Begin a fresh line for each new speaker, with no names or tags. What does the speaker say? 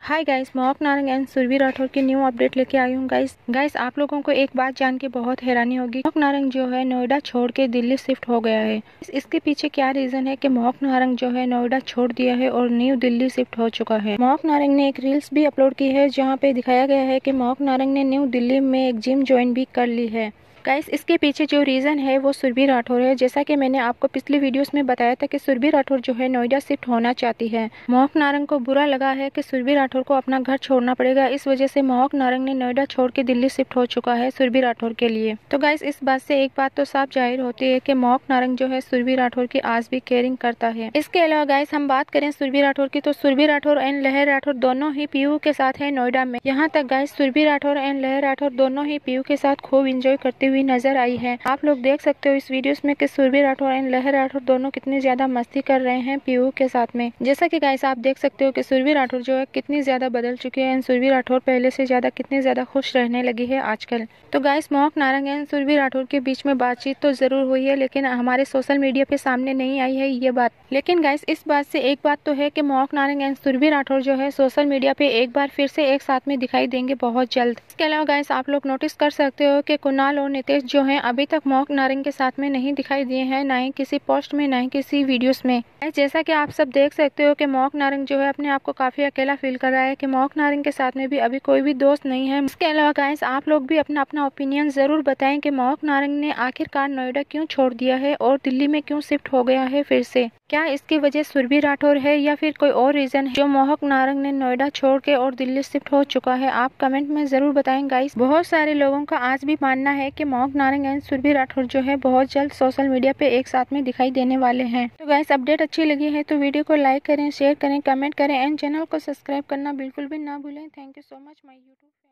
Hi guys, Mahak Narang and Surabhi Rathore की new update लेके आई हूँ गाइस आप लोगों को एक बात जान के बहुत हैरानी होगी। महक नारंग जो है नोएडा छोड़ के दिल्ली शिफ्ट हो गया है। इसके पीछे क्या रीजन है कि महक नारंग जो है नोएडा छोड़ दिया है और न्यू दिल्ली शिफ्ट हो चुका है। महक नारंग ने एक रील्स भी अपलोड की है जहाँ पे दिखाया गया है कि महक नारंग ने न्यू दिल्ली में एक जिम ज्वाइन भी कर ली है। गाइस इसके पीछे जो रीज़न है वो सुरभि राठौर है। जैसा कि मैंने आपको पिछली वीडियोस में बताया था कि सुरभि राठौर जो है नोएडा शिफ्ट होना चाहती है। महक नारंग को बुरा लगा है कि सुरभि राठौर को अपना घर छोड़ना पड़ेगा, इस वजह से महक नारंग ने नोएडा छोड़ के दिल्ली शिफ्ट हो चुका है सुरभि राठौर के लिए। तो गाइस इस बात से एक बात तो साफ जाहिर होती है कि महक नारंग जो है सुरभि राठौर की आज भी केयरिंग करता है। इसके अलावा गाइस हम बात करें सुरभि राठौर की, तो सुरभि राठौर एंड लहर राठौर दोनों ही पीयू के साथ है नोएडा में। यहाँ तक गाइस सुरभि राठौर एंड लहर राठौर दोनों ही पीयू के साथ खूब इंजॉय करती हुई नजर आई है। आप लोग देख सकते हो इस वीडियोस में कि सुरभि राठौर एंड लहर राठौर दोनों कितनी ज्यादा मस्ती कर रहे हैं पीयू के साथ में। जैसा कि गाइस आप देख सकते हो कि सुरभि राठौर जो है कितनी ज्यादा बदल चुकी है एंड सुरभि राठौर पहले से ज्यादा कितनी ज्यादा खुश रहने लगी है आजकल। तो guys Mahak Narang and Surabhi Rathore के बीच में बातचीत तो जरूर हुई है, लेकिन हमारे सोशल मीडिया पे सामने नहीं आई है ये बात। लेकिन गाइस इस बात से एक बात तो है कि महक नारंग एंड सुरभि राठौर जो है सोशल मीडिया पे एक बार फिर से एक साथ में दिखाई देंगे बहुत जल्द। इसके अलावा गाइस आप लोग नोटिस कर सकते हो कि कुणाल और नितेश जो है अभी तक महक नारंग के साथ में नहीं दिखाई दिए हैं, ना ही किसी पोस्ट में, ना ही किसी वीडियोस में। जैसा कि आप सब देख सकते हो कि महक नारंग जो है अपने आप को काफी अकेला फील कर रहा है कि महक नारंग के साथ में भी अभी कोई भी दोस्त नहीं है। इसके अलावा गाइस आप लोग भी अपना अपना ओपिनियन जरूर बताएं कि महक नारंग ने आखिरकार नोएडा क्यों छोड़ दिया है और दिल्ली में क्यों शिफ्ट हो गया है फिर से। क्या इसकी वजह सुरभि राठौर है या फिर कोई और रीजन है जो महक नारंग ने नोएडा छोड़ के और दिल्ली शिफ्ट हो चुका है? आप कमेंट में जरूर बताएं गाइस। बहुत सारे लोगों का आज भी मानना है कि महक नारंग एंड सुरभि राठौर जो है बहुत जल्द सोशल मीडिया पे एक साथ में दिखाई देने वाले हैं। तो गाइस अपडेट अच्छी लगी है तो वीडियो को लाइक करें, शेयर करें, कमेंट करें एंड चैनल को सब्सक्राइब करना बिल्कुल भी ना भूलें। Thank you so much my YouTube.